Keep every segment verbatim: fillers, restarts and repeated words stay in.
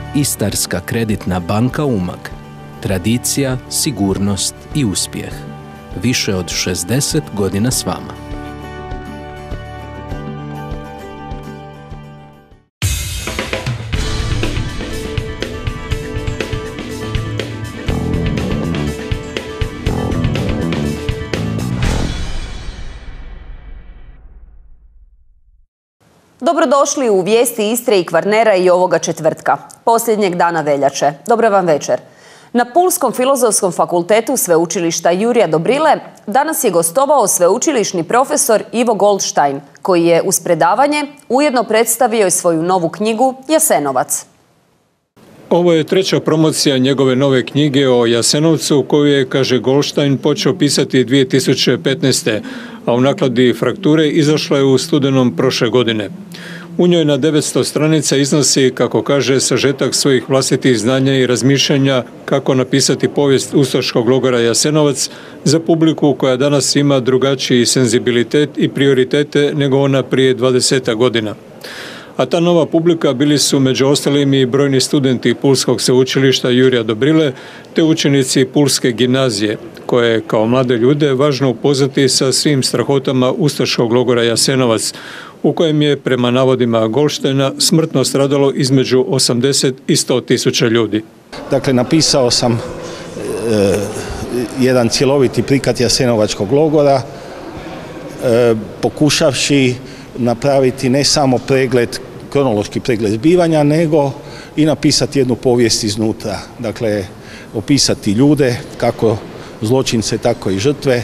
Istarska kreditna banka Umag. Tradicija, sigurnost i uspjeh. Više od šezdeset godina s vama. Dobrodošli u Vijesti Istre i Kvarnera i ovoga četvrtka, posljednjeg dana veljače. Dobar vam večer. Na Pulskom filozofskom fakultetu Sveučilišta Jurija Dobrile danas je gostovao sveučilišni profesor Ivo Goldstein, koji je uz predavanje ujedno predstavio i svoju novu knjigu Jasenovac. Ovo je treća promocija njegove nove knjige o Jasenovcu koju je, kaže Goldstein, počeo pisati dvije tisuće petnaeste. a u nakladi Frakture izašla je u studenom prošle godine. U njoj na devetsto stranica iznosi, kako kaže, sažetak svojih vlastitih znanja i razmišljanja kako napisati povijest ustaškog logora Jasenovac za publiku koja danas ima drugačiji senzibilitet i prioritete nego ona prije dvadeset godina. A ta nova publika bili su među ostalim i brojni studenti Pulskog sveučilišta Jurija Dobrile te učenici Pulske gimnazije, koje je kao mlade ljude važno upoznati sa svim strahotama ustaškog logora Jasenovac, u kojem je, prema navodima Goldsteina, smrtno stradalo između osamdeset i sto tisuća ljudi. Dakle, napisao sam e, jedan cjeloviti prikaz Jasenovačkog logora, e, pokušavši napraviti ne samo pregled, kronološki pregled zbivanja, nego i napisati jednu povijest iznutra. Dakle, opisati ljude, kako zločince, tako i žrtve,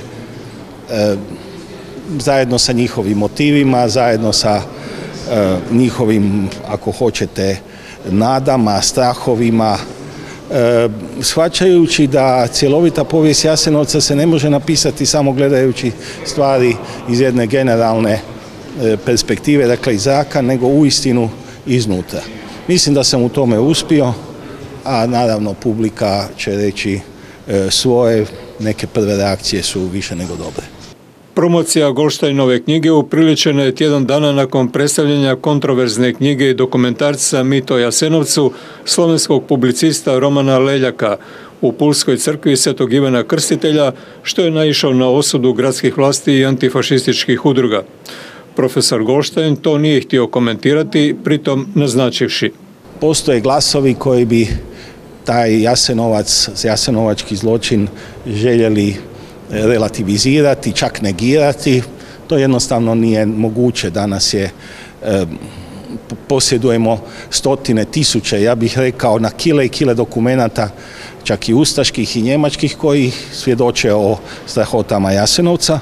e, zajedno sa njihovim motivima, zajedno sa e, njihovim, ako hoćete, nadama, strahovima, e, shvaćajući da cjelovita povijest Jasenovca se ne može napisati samo gledajući stvari iz jedne generalne e, perspektive, dakle iz zraka, nego uistinu iznutra. Mislim da sam u tome uspio, a naravno publika će reći e, svoje, neke prve reakcije su više nego dobre. Promocija Goldsteinove knjige upriličena je tjedan dana nakon predstavljanja kontroverzne knjige i dokumentarca Mit o Jasenovcu slovenskog publicista Romana Leljaka u Pulskoj crkvi Svetog Ivana Krstitelja, što je naišao na osudu gradskih vlasti i antifašističkih udruga. Profesor Goldstein to nije htio komentirati, pritom naznačivši: postoje glasovi koji bi taj Jasenovac, jasenovački zločin željeli relativizirati, čak negirati. To jednostavno nije moguće. Danas je, e, posjedujemo stotine tisuće, ja bih rekao, na kile i kile dokumenata, čak i ustaških i njemačkih, koji svjedoče o strahotama Jasenovca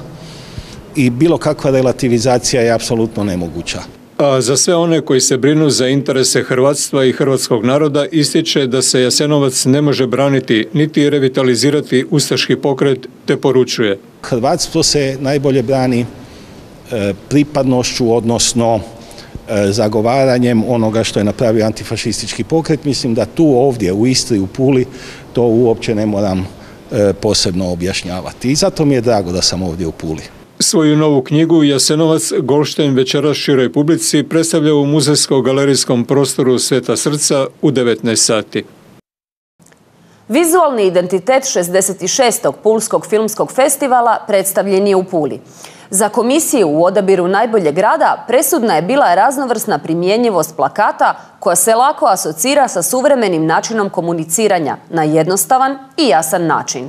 i bilo kakva relativizacija je apsolutno nemoguća. A za sve one koji se brinu za interese hrvatstva i hrvatskog naroda ističe da se Jasenovac ne može braniti niti revitalizirati ustaški pokret, te poručuje: Hrvatstvo se najbolje brani e, pripadnošću, odnosno e, zagovaranjem onoga što je napravio antifašistički pokret. Mislim da tu ovdje u Istri, u Puli, to uopće ne moram e, posebno objašnjavati. I zato mi je drago da sam ovdje u Puli. Svoju novu knjigu Jasenovac Goldstein večeras široj publici predstavlja u muzejsko-galerijskom prostoru Sveta Srca u devetnaest sati. Vizualni identitet šezdeset šestog Pulskog filmskog festivala predstavljen je u Puli. Za komisiju u odabiru najboljeg rada presudna je bila raznovrsna primjenjivost plakata koja se lako asocira sa suvremenim načinom komuniciranja na jednostavan i jasan način.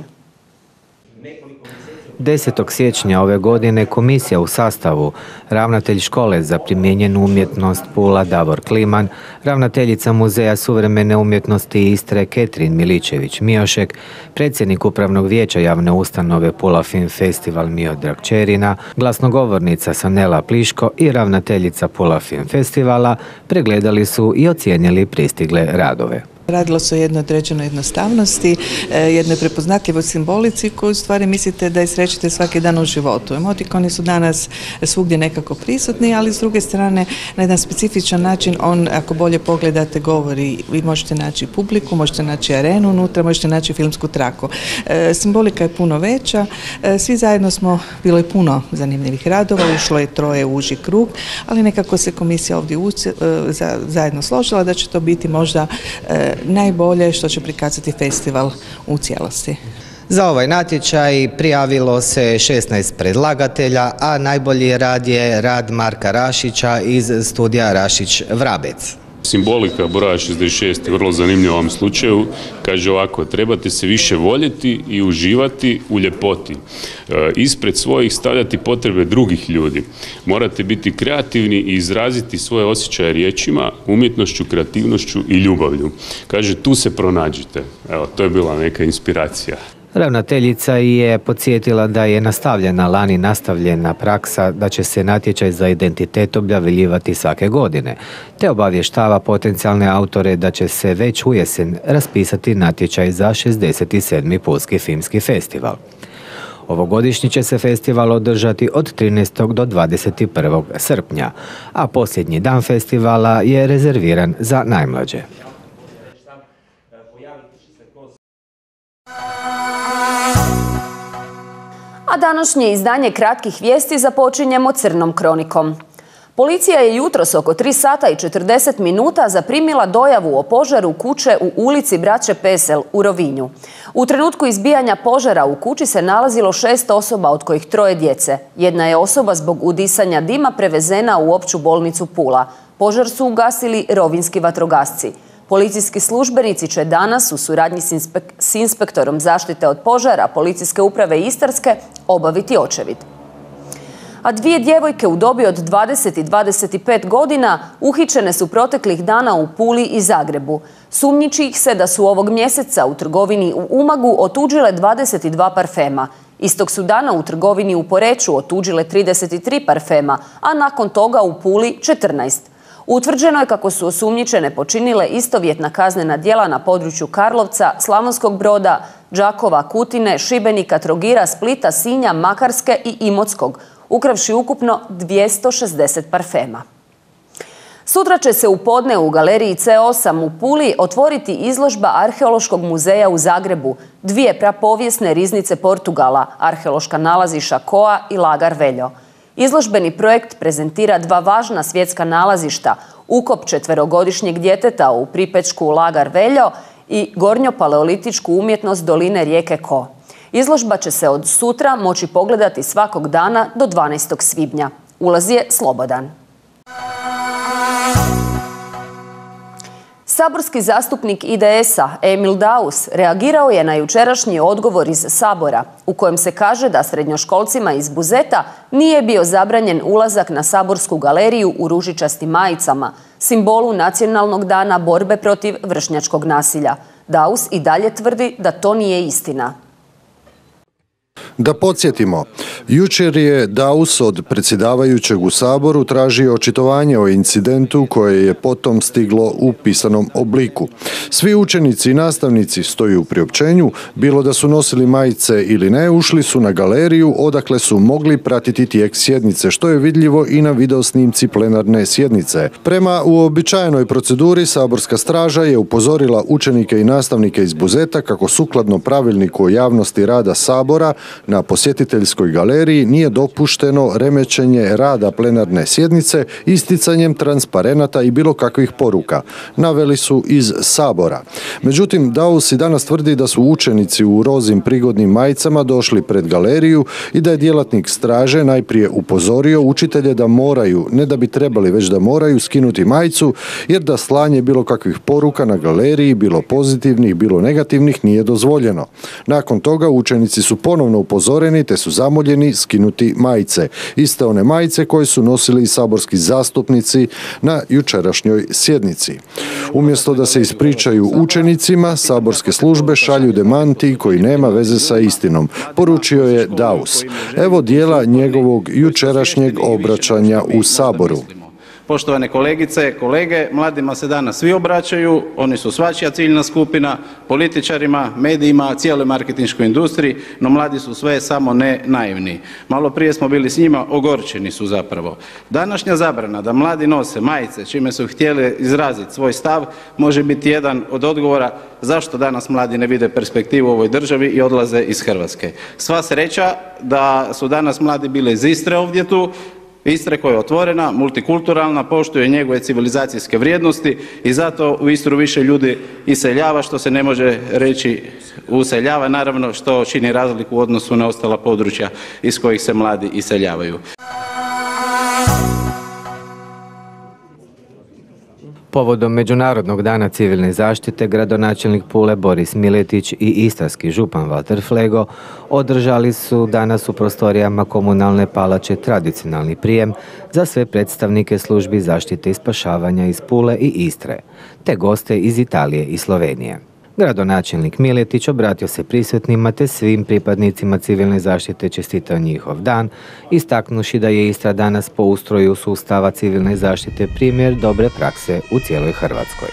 desetog siječnja ove godine komisija u sastavu ravnatelj škole za primijenjenu umjetnost Pula Davor Kliman, ravnateljica Muzeja suvremene umjetnosti Istre Ketrin Miličević-Miošek, predsjednik Upravnog vijeća javne ustanove Pula Film Festival Miodrag Čerina, glasnogovornica Sanela Pliško i ravnateljica Pula Film Festivala pregledali su i ocijenili pristigle radove. Radilo se o jednoj određenoj jednostavnosti, jednoj prepoznatljivoj simbolici koju u stvari mislite da je srećete svaki dan u životu. Emotikoni su danas svugdje nekako prisutni, ali s druge strane na jedan specifičan način on, ako bolje pogledate, govori. Vi možete naći publiku, možete naći arenu unutra, možete naći filmsku traku. Simbolika je puno veća, svi zajedno smo, bilo je puno zanimljivih radova, ušlo je troje u uži krug, ali nekako se komisija ovdje zajedno složila da će to biti možda najbolje što će prikazati festival u cijelosti. Za ovaj natječaj prijavilo se šesnaest predlagatelja, a najbolji rad je rad Marka Rašića iz studija Rašić Vrabec. Simbolika broja šezdeset šest je vrlo zanimljiva u ovom slučaju. Kaže ovako, trebate se više voljeti i uživati u ljepoti. E, ispred svojih stavljati potrebe drugih ljudi. Morate biti kreativni i izraziti svoje osjećaje riječima, umjetnošću, kreativnošću i ljubavlju. Kaže, tu se pronađite. Evo, to je bila neka inspiracija. Ravnateljica je podsjetila da je nastavljena lani nastavljena praksa da će se natječaj za identitet objavljivati svake godine, te obavještava potencijalne autore da će se već u jesen raspisati natječaj za šezdeset sedmi Pulski filmski festival. Ovogodišnji će se festival održati od trinaestog do dvadeset prvog srpnja, a posljednji dan festivala je rezerviran za najmlađe. A današnje izdanje kratkih vijesti započinjemo crnom kronikom. Policija je jutros oko tri sata i četrdeset minuta zaprimila dojavu o požaru kuće u ulici Braće Pesel u Rovinju. U trenutku izbijanja požara u kući se nalazilo šest osoba, od kojih troje djece. Jedna je osoba zbog udisanja dima prevezena u opću bolnicu Pula. Požar su ugasili rovinjski vatrogasci. Policijski službenici će danas u suradnji s, inspek s inspektorom zaštite od požara Policijske uprave Istarske obaviti očevid. A dvije djevojke u dobi od dvadeset i dvadeset pet godina uhićene su proteklih dana u Puli i Zagrebu. Sumnjiči ih se da su ovog mjeseca u trgovini u Umagu otuđile dvadeset dva parfema. Istog su dana u trgovini u Poreču otuđile trideset tri parfema, a nakon toga u Puli četrnaest. Utvrđeno je kako su osumnjičene počinile istovjetna kaznena djela na području Karlovca, Slavonskog Broda, Đakova, Kutine, Šibenika, Trogira, Splita, Sinja, Makarske i Imotskog, ukravši ukupno dvjesto šezdeset parfema. Sutra će se u podne u galeriji C osam u Puli otvoriti izložba Arheološkog muzeja u Zagrebu, dvije prapovijesne riznice Portugala, arheološka nalazišta Koa i Lagar Veljo. Izložbeni projekt prezentira dva važna svjetska nalazišta, ukop četverogodišnjeg djeteta u Pripečku Lagar Veljo i gornjopaleolitičku umjetnost doline rijeke Ko. Izložba će se od sutra moći pogledati svakog dana do dvanaestog svibnja. Ulaz je slobodan. Saborski zastupnik I D S-a Emil Daus reagirao je na jučerašnji odgovor iz Sabora u kojem se kaže da srednjoškolcima iz Buzeta nije bio zabranjen ulazak na saborsku galeriju u ružičastim majicama, simbolu Nacionalnog dana borbe protiv vršnjačkog nasilja. Daus i dalje tvrdi da to nije istina. Da podsjetimo, jučer je Daus od predsjedavajućeg u Saboru tražio očitovanje o incidentu koje je potom stiglo u pisanom obliku. Svi učenici i nastavnici, stoji u priopćenju, bilo da su nosili majice ili ne, ušli su na galeriju odakle su mogli pratiti tijek sjednice, što je vidljivo i na videosnimci plenarne sjednice. Prema uobičajenoj proceduri, saborska straža je upozorila učenike i nastavnike iz Buzeta kako sukladno pravilniku o javnosti rada Sabora na posjetiteljskoj galeriji nije dopušteno remećenje rada plenarne sjednice isticanjem transparenata i bilo kakvih poruka. Naveli su iz Sabora. Međutim, Daus i danas tvrdi da su učenici u rozim prigodnim majicama došli pred galeriju i da je djelatnik straže najprije upozorio učitelje da moraju, ne da bi trebali, već da moraju skinuti majicu, jer da slanje bilo kakvih poruka na galeriji, bilo pozitivnih, bilo negativnih, nije dozvoljeno. Nakon toga učenici su ponovno upozoreni te su zamoljeni skinuti majice. Iste one majice koje su nosili i saborski zastupnici na jučerašnjoj sjednici. Umjesto da se ispričaju učenicima, saborske službe šalju demanti koji nema veze sa istinom, poručio je Daus. Evo dijela njegovog jučerašnjeg obraćanja u Saboru. Poštovane kolegice, kolege, mladima se danas svi obraćaju, oni su svačija ciljna skupina, političarima, medijima, cijeloj marketinškoj industriji, no mladi su sve samo ne naivni. Malo prije smo bili s njima, ogorčeni su zapravo. Današnja zabrana da mladi nose majice čime su htjeli izraziti svoj stav može biti jedan od odgovora zašto danas mladi ne vide perspektivu u ovoj državi i odlaze iz Hrvatske. Sva sreća da su danas mladi bili iz Istre ovdje tu, Istre koja je otvorena, multikulturalna, poštuje njegove civilizacijske vrijednosti i zato u Istru više ljudi iseljava, što se ne može reći useljava, naravno što čini razliku u odnosu na ostala područja iz kojih se mladi iseljavaju. Povodom Međunarodnog dana civilne zaštite, gradonačelnik Pule Boris Miletić i istarski župan Valter Flego održali su danas u prostorijama komunalne palače tradicionalni prijem za sve predstavnike službi zaštite i spašavanja iz Pule i Istre, te goste iz Italije i Slovenije. Gradonačelnik Miletić obratio se prisutnima te svim pripadnicima civilne zaštite čestitao njihov dan, istaknuši da je Istra danas po ustroju sustava civilne zaštite primjer dobre prakse u cijeloj Hrvatskoj.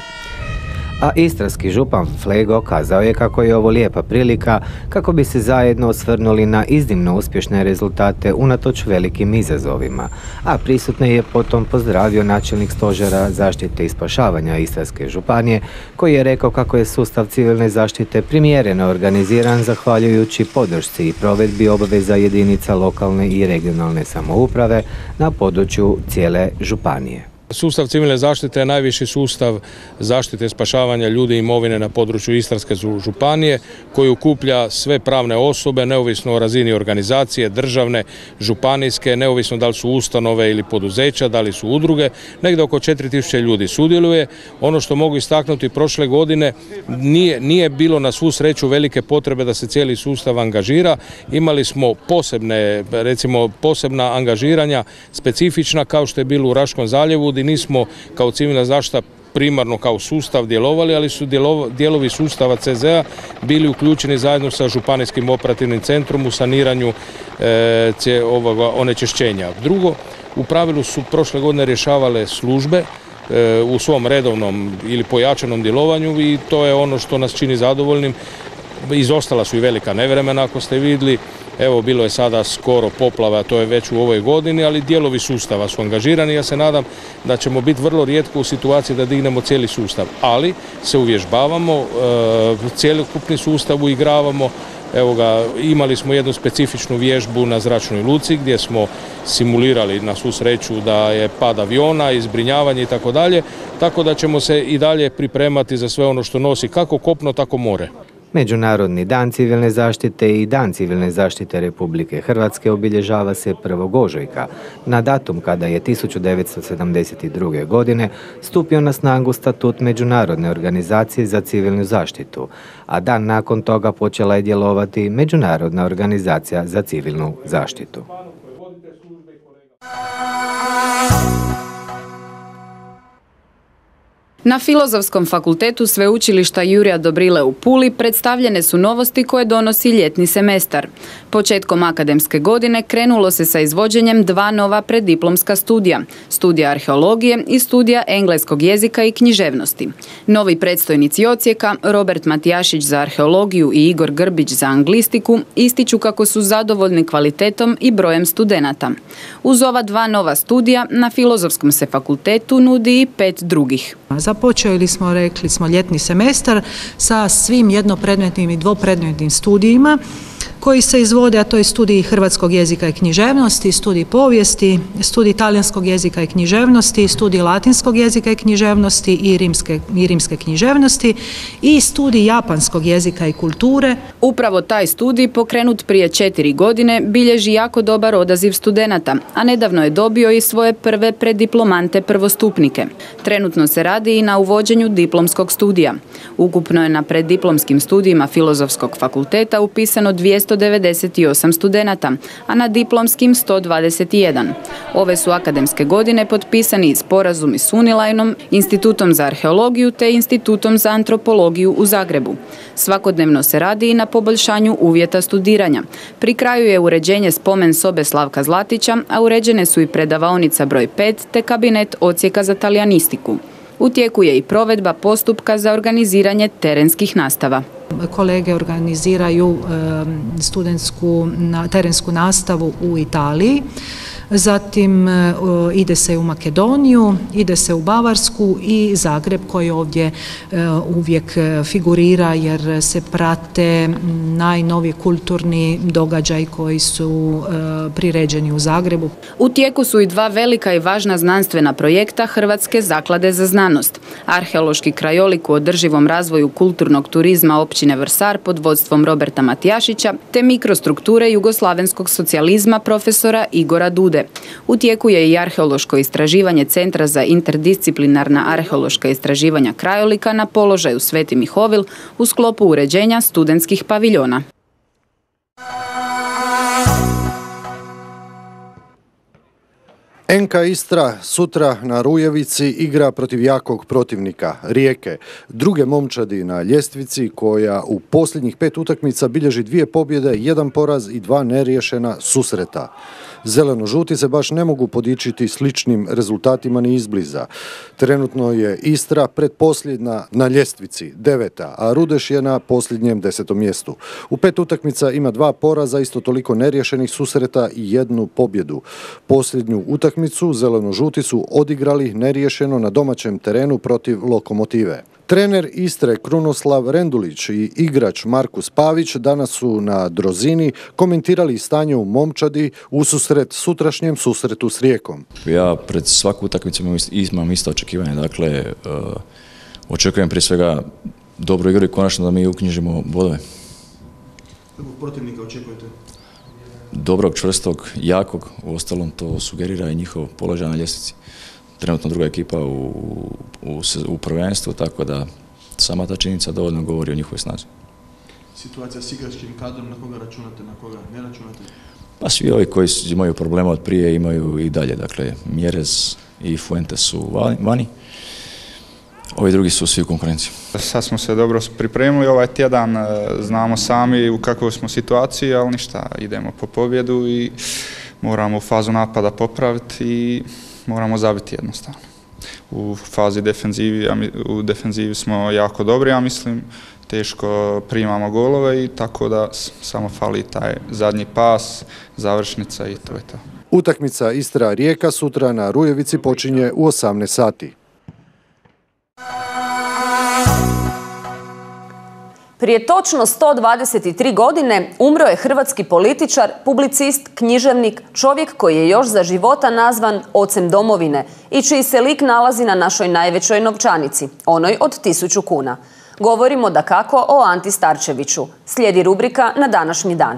A istarski župan Flego kazao je kako je ovo lijepa prilika kako bi se zajedno osvrnuli na iznimno uspješne rezultate unatoč velikim izazovima, a prisutne je potom pozdravio načelnik stožera zaštite i spašavanja Istarske županije, koji je rekao kako je sustav civilne zaštite primjereno organiziran zahvaljujući podršci i provedbi obaveza jedinica lokalne i regionalne samouprave na području cijele županije. Sustav civilne zaštite je najviši sustav zaštite i spašavanja ljudi i imovine na području Istarske županije koji okuplja sve pravne osobe neovisno o razini organizacije, državne, županijske, neovisno da li su ustanove ili poduzeća, da li su udruge, negdje oko četiri tisuće ljudi sudjeluje. Ono što mogu istaknuti, prošle godine nije, nije bilo na svu sreću velike potrebe da se cijeli sustav angažira. Imali smo posebne, recimo posebna angažiranja, specifična kao što je bilo u Raškom zaljevu, gdje nismo kao civilna zaštita primarno kao sustav djelovali, ali su dijelovi sustava C Z A bili uključeni zajedno sa županijskim operativnim centrom u saniranju e, ovoga onečišćenja. Drugo, u pravilu su prošle godine rješavale službe e, u svom redovnom ili pojačanom djelovanju i to je ono što nas čini zadovoljnim. Izostala su i velika nevremena, ako ste vidjeli. Evo, bilo je sada skoro poplava, to je već u ovoj godini, ali dijelovi sustava su angažirani. Ja se nadam da ćemo biti vrlo rijetko u situaciji da dignemo cijeli sustav, ali se uvježbavamo, cjelokupni sustav uigravamo. Evo ga, imali smo jednu specifičnu vježbu na zračnoj luci gdje smo simulirali na svu sreću da je pad aviona, izbrinjavanje i tako dalje, tako da ćemo se i dalje pripremati za sve ono što nosi kako kopno, tako more. Međunarodni dan civilne zaštite i Dan civilne zaštite Republike Hrvatske obilježava se prvog ožujka, na datum kada je tisuću devetsto sedamdeset druge. godine stupio na snagu statut Međunarodne organizacije za civilnu zaštitu, a dan nakon toga počela je djelovati Međunarodna organizacija za civilnu zaštitu. Na Filozofskom fakultetu Sveučilišta Jurija Dobrile u Puli predstavljene su novosti koje donosi ljetni semestar. Početkom akademske godine krenulo se sa izvođenjem dva nova preddiplomska studija, studija arheologije i studija engleskog jezika i književnosti. Novi predstojnici odsjeka, Robert Matijašić za arheologiju i Igor Grbić za anglistiku, ističu kako su zadovoljni kvalitetom i brojem studenata. Uz ova dva nova studija na Filozofskom se fakultetu nudi i pet drugih. Započeli smo, rekli smo, ljetni semestar sa svim jednopredmetnim i dvopredmetnim studijima koji se izvode, a to je studij hrvatskog jezika i književnosti, studij povijesti, studij talijanskog jezika i književnosti, studij latinskog jezika i književnosti i rimske, i rimske književnosti i studij japanskog jezika i kulture. Upravo taj studij, pokrenut prije četiri godine, bilježi jako dobar odaziv studenata, a nedavno je dobio i svoje prve preddiplomante prvostupnike. Trenutno se radi i na uvođenju diplomskog studija. Ukupno je na preddiplomskim studijima Filozofskog fakulteta upisano dvjesto dvjesto devedeset osam studenata, a na diplomskim sto dvadeset jedan. Ove su akademske godine potpisani sporazumi s Unilajnom, Institutom za arheologiju te Institutom za antropologiju u Zagrebu. Svakodnevno se radi i na poboljšanju uvjeta studiranja. Pri kraju je uređenje spomen sobe Slavka Zlatića, a uređene su i predavaonica broj pet te kabinet odsjeka za talijanistiku. U tijeku je i provedba postupka za organiziranje terenskih nastava. Kolege organiziraju studentsku terensku nastavu u Italiji, zatim ide se u Makedoniju, ide se u Bavarsku i Zagreb koji ovdje uvijek figurira jer se prate najnoviji kulturni događaji koji su priređeni u Zagrebu. U tijeku su i dva velika i važna znanstvena projekta Hrvatske zaklade za znanost. Arheološki krajolik u održivom razvoju kulturnog turizma općine Vrsar pod vodstvom Roberta Matijašića te mikrostrukture jugoslavenskog socijalizma profesora Igora Dude. U tijeku je i arheološko istraživanje Centra za interdisciplinarna arheološka istraživanja krajolika na položaju Sveti Mihovil u sklopu uređenja studentskih paviljona. en ka Istra sutra na Rujevici igra protiv jakog protivnika, Rijeke, druge momčadi na ljestvici koja u posljednjih pet utakmica bilježi dvije pobjede, jedan poraz i dva neriješena susreta. Zeleno-žuti se baš ne mogu podičiti sličnim rezultatima ni izbliza. Trenutno je Istra pretposljedna na ljestvici, deveta, a Rudeš je na posljednjem desetom mjestu. U pet utakmica ima dva poraza, isto toliko neriješenih susreta i jednu pobjedu. Posljednju utakmicu zeleno-žuti su odigrali neriješeno na domaćem terenu protiv Lokomotive. Trener Istre Krunoslav Rendulić i igrač Markus Pavić danas su na Drozini komentirali stanje u momčadi ususret sutrašnjem susretu s Rijekom. Ja pred svaku utakmicu imam isto očekivanje, dakle uh, očekujem prije svega dobru igru i konačno da mi uknjižimo bodove. Kakvog protivnika očekujete? Dobrog, čvrstog, jakog, uostalom to sugerira i njihov položaj na ljestvici. Trenutno druga ekipa u, u, u prvenstvu, tako da sama ta činjenica dovoljno govori o njihovoj snazi. Situacija s igračkim kadrom, na koga računate, na koga ne računate? Pa svi ovi koji imaju problema od prije imaju i dalje, dakle Mjerez i Fuentes su vani, ovi drugi su svi u konkurenciji. Sad smo se dobro pripremili, ovaj tjedan znamo sami u kakvoj smo situaciji, ali ništa, idemo po pobjedu i moramo fazu napada popraviti i moramo zabiti jednostavno. U fazi defenzivi, u defenzivi smo jako dobri, ja mislim, teško primamo golove i tako da samo fali taj zadnji pas, završnica i to je to. Utakmica Istra-Rijeka sutra na Rujevici počinje u osamnaest sati. Prije točno sto dvadeset tri godine umro je hrvatski političar, publicist, književnik, čovjek koji je još za života nazvan ocem domovine i čiji se lik nalazi na našoj najvećoj novčanici, onoj od tisuću kuna. Govorimo dakako o Anti Starčeviću. Slijedi rubrika Na današnji dan.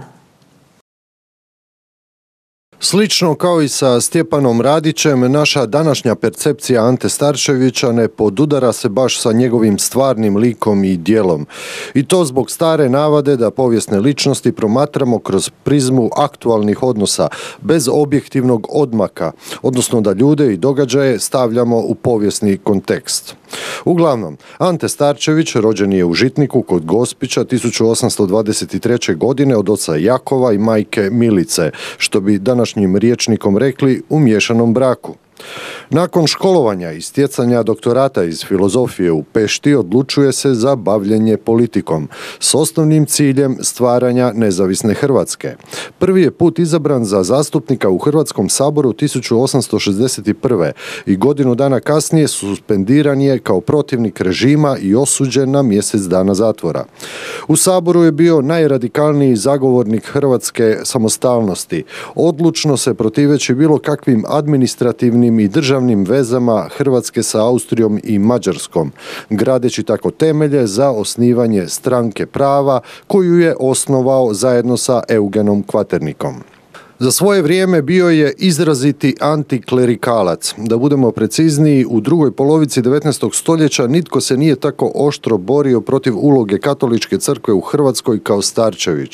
Slično kao i sa Stjepanom Radićem, naša današnja percepcija Ante Starčevića ne podudara se baš sa njegovim stvarnim likom i djelom. I to zbog stare navade da povijesne ličnosti promatramo kroz prizmu aktualnih odnosa, bez objektivnog odmaka, odnosno da ljude i događaje stavljamo u povijesni kontekst. Uglavnom, Ante Starčević rođen je u Žitniku kod Gospića tisuću osamsto dvadeset treće. godine od oca Jakova i majke Milice, što bi današnjim rječnikom rekli u miješanom braku. Nakon školovanja i stjecanja doktorata iz filozofije u Pešti odlučuje se za bavljenje politikom s osnovnim ciljem stvaranja nezavisne Hrvatske. Prvi je put izabran za zastupnika u Hrvatskom saboru tisuću osamsto šezdeset prve. i godinu dana kasnije suspendiran je kao protivnik režima i osuđen na mjesec dana zatvora. U saboru je bio najradikalniji zagovornik hrvatske samostalnosti, odlučno se protiveći bilo kakvim administrativnim i državnim vezama Hrvatske sa Austrijom i Mađarskom, gradeći tako temelje za osnivanje Stranke prava koju je osnovao zajedno sa Eugenom Kvaternikom. Za svoje vrijeme bio je izraziti antiklerikalac. Da budemo precizniji, u drugoj polovici devetnaestog stoljeća nitko se nije tako oštro borio protiv uloge katoličke crkve u Hrvatskoj kao Starčević.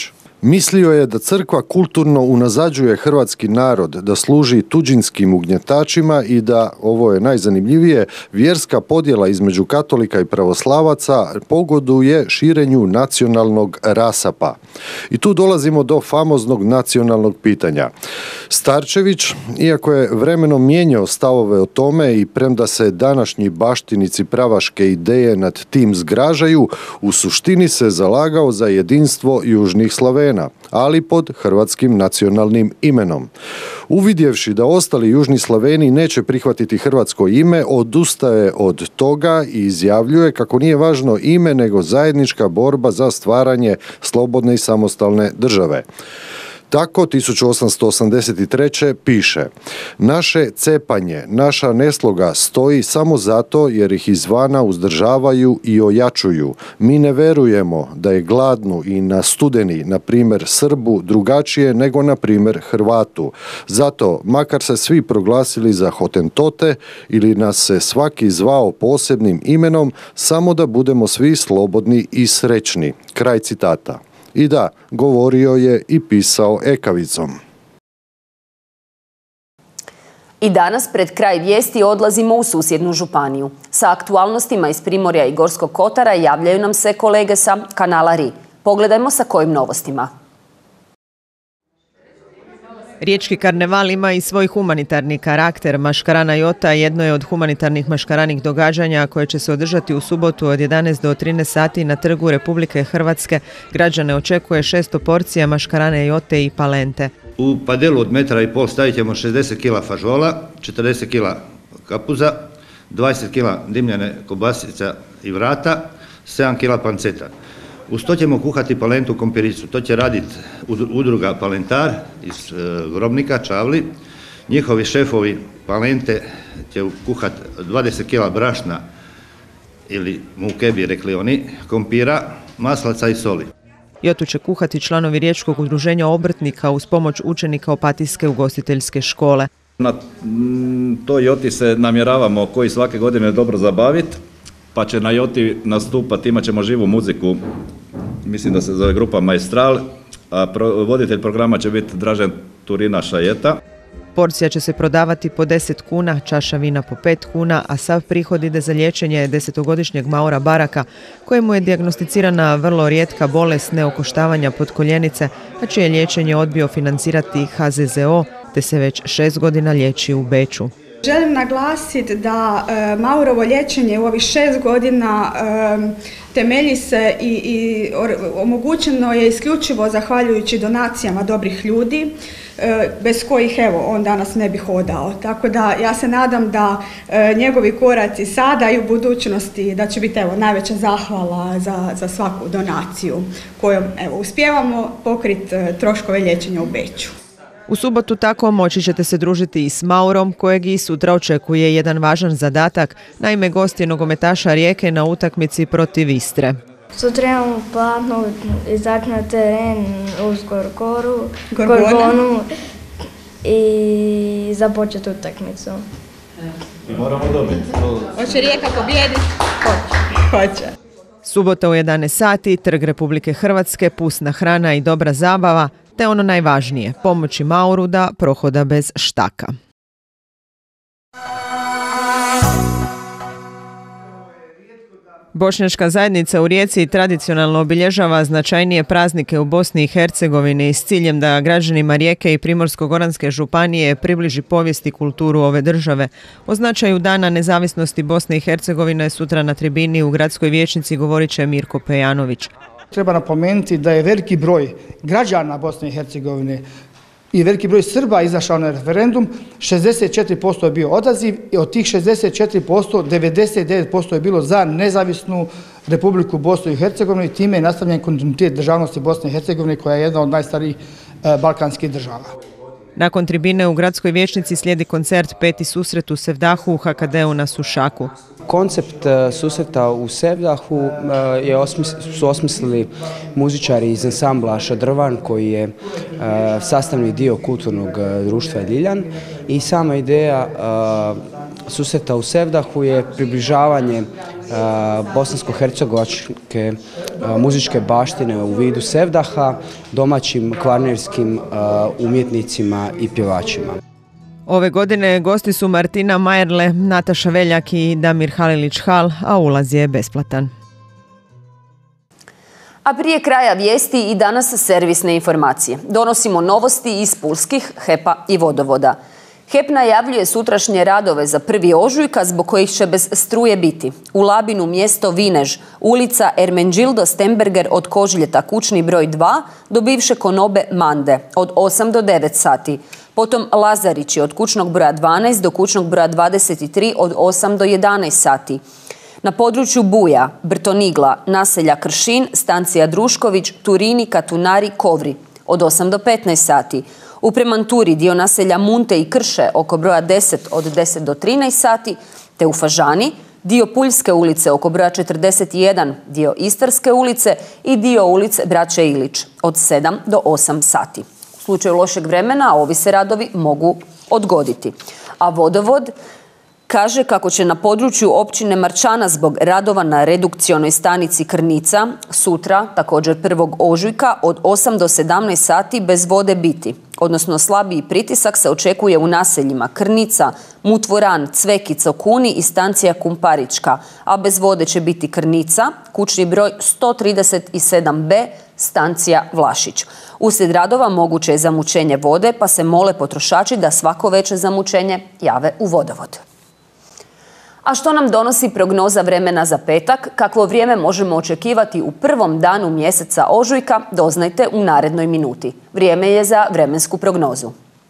Mislio je da crkva kulturno unazađuje hrvatski narod, da služi tuđinskim ugnjetačima i da, ovo je najzanimljivije, vjerska podjela između katolika i pravoslavaca pogoduje širenju nacionalnog rasapa. I tu dolazimo do famoznog nacionalnog pitanja. Starčević, iako je vremenom mijenjao stavove o tome i premda se današnji baštinici pravaške ideje nad tim zgražaju, u suštini se zalagao za jedinstvo južnih Slavena, ali pod hrvatskim nacionalnim imenom. Uvidjevši da ostali južni Slaveni neće prihvatiti hrvatsko ime, odustaje od toga i izjavljuje kako nije važno ime nego zajednička borba za stvaranje slobodne i samostalne države. Tako tisuću osamsto osamdeset treće piše: naše cepanje, naša nesloga stoji samo zato jer ih izvana uzdržavaju i ojačuju. Mi ne verujemo da je gladnu i na studeni, na primjer Srbu, drugačije nego na primjer Hrvatu. Zato, makar se svi proglasili za hotentote ili nas se svaki zvao posebnim imenom, samo da budemo svi slobodni i srećni. Kraj citata. I da, govorio je i pisao ekavicom. I danas pred kraj vijesti odlazimo u susjednu županiju. Sa aktualnostima iz Primorja i Gorskog Kotara javljaju nam se kolege sa kanala R I. Pogledajmo sa kojim novostima. Riječki karneval ima i svoj humanitarni karakter. Maškarana Jota jedno je od humanitarnih maškaranih događanja koje će se održati u subotu od jedanaest do trinaest sati na Trgu Republike Hrvatske. Građane očekuje šesto porcija maškarane Jote i palente. U padelu od metra i pol stavit ćemo šezdeset kila fažola, četrdeset kila kapuza, dvadeset kila dimljene kobasica i vrata, sedam kila panceta. Uz to ćemo kuhati palentu kompiricu. To će raditi udruga Palentar iz Grobnika, Čavli. Njihovi šefovi palente će kuhati dvadeset kila brašna ili muke bi rekli oni, kompira, maslaca i soli. Jotu će kuhati članovi Riječkog udruženja obrtnika uz pomoć učenika Opatijske ugostiteljske škole. Na toj Joti se namjeravamo koji svake godine dobro zabaviti, pa će na Joti nastupati, imat ćemo živu muziku, mislim da se zove grupa Maestral, a pro, voditelj programa će biti Dražen Turina Šajeta. Porcija će se prodavati po deset kuna, čaša vina po pet kuna, a sav prihod ide za liječenje desetogodišnjeg Maura Baraka, kojemu je dijagnosticirana vrlo rijetka bolest neokoštavanja potkoljenice, a čije liječenje odbio financirati H Z Z O, te se već šest godina liječi u Beču. Želim naglasiti da e, Maurovo liječenje u ovih šest godina e, temelji se i, i omogućeno je isključivo zahvaljujući donacijama dobrih ljudi, e, bez kojih evo on danas ne bi hodao. Tako da ja se nadam da e, njegovi koraci sada i u budućnosti da će biti evo najveća zahvala za, za svaku donaciju kojom evo uspijevamo pokriti e, troškove liječenja u Beču. U subotu tako moći ćete se družiti i s Maurom, kojeg i sutra očekuje jedan važan zadatak, naime gost je nogometaša Rijeke na utakmici protiv Istre. Sutra imamo planu izaći na teren uz Gorgoru, Gorgonu i započeti utakmicu. I moramo dobiti. Hoće Rijeka pobijediti? Hoće. Hoće. Subota u jedanaest sati, Trg Republike Hrvatske, pusna hrana i dobra zabava, te ono najvažnije, pomoći Mauru da prohoda bez štaka. Bošnjačka zajednica u Rijeci tradicionalno obilježava značajnije praznike u Bosni i Hercegovini s ciljem da građanima Rijeke i Primorsko-goranske županije približi povijest i kulturu ove države. O značaju Dana nezavisnosti Bosne i Hercegovine sutra na tribini u gradskoj vijećnici govorit će Mirko Pejanović. Treba napomenuti da je veliki broj građana Bosne i Hercegovine i veliki broj Srba izašao na referendum, šezdeset četiri posto je bio odaziv i od tih šezdeset četiri posto devedeset devet posto je bilo za nezavisnu Republiku Bosnu i Hercegovinu i time je nastavljen kontinuitet državnosti Bosne i Hercegovine koja je jedna od najstarijih e, balkanskih država. Nakon tribine u gradskoj vijećnici slijedi koncert Peti susret u Sevdahu u H K D-u na Sušaku. Koncept susreta u Sevdahu je osmis, su osmislili muzičari iz ansambla Šadrvan koji je sastavni dio kulturnog društva Ljiljan i sama ideja susreta u Sevdahu je približavanje bosansko-hercegovačke muzičke baštine u vidu Sevdaha domaćim kvarnerskim umjetnicima i pjevačima. Ove godine gosti su Martina Majerle, Nataša Veljak i Damir Halilić-Hal, a ulaz je besplatan. A prije kraja vijesti i danas servisne informacije. Donosimo novosti iz pulskih H E P-a i vodovoda. H E P najavljuje sutrašnje radove za prvi ožujka zbog kojih će bez struje biti. U Labinu mjesto Vinež, ulica Ermenđildo Stemberger od Kožljeta, kućni broj dva, do bivše konobe Mande od osam do devet sati. Potom Lazarići od kućnog broja dvanaest do kućnog broja dvadeset tri od osam do jedanaest sati. Na području Buja, Brtonigla, naselja Kršin, stancija Drušković, Turini, Katunari, Kovri od osam do petnaest sati. U Premanturi dio naselja Munte i Krše oko broja deset od deset do trinaest sati, te u Fažani dio Puljske ulice oko broja četrdeset jedan, dio Istarske ulice i dio ulice Braće Ilić od sedam do osam sati. U slučaju lošeg vremena ovi se radovi mogu odgoditi. A vodovod kaže kako će na području općine Marčana zbog radova na redukcionoj stanici Krnica sutra, također prvog ožujka, od osam do sedamnaest sati bez vode biti. Odnosno slabiji pritisak se očekuje u naseljima Krnica, Mutvoran, Cvekica, Kuni i stancija Kumparička, a bez vode će biti Krnica, kućni broj sto trideset sedam be, stancija Vlašić. Uslijed radova moguće je zamućenje vode, pa se mole potrošači da svako veće zamućenje jave u vodovod. A što nam donosi prognoza vremena za petak? Kakvo vrijeme možemo očekivati u prvom danu mjeseca ožujka? Doznajte u narednoj minuti. Vrijeme je za vremensku prognozu.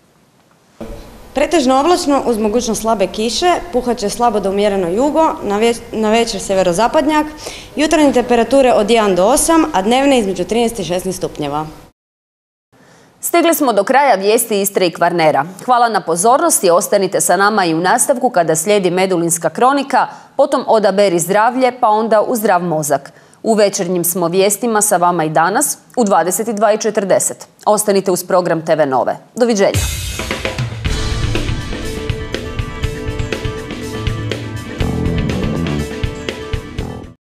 Pretežno oblačno uz mogućnost slabe kiše, puhat će slabo do umjereno jugo, na večer sjeverozapadnjak, jutarnje temperature od jedan do osam, a dnevne između trinaest i šesnaest stupnjeva. Stigli smo do kraja vijesti Istre i Kvarnera. Hvala na pozornosti, ostanite sa nama i u nastavku kada slijedi Medulinska kronika, potom Odaberi zdravlje, pa onda u zdrav mozak. U večernjim smo vijestima sa vama i danas u dvadeset dva i četrdeset. Ostanite uz program te ve Nove. Doviđenja.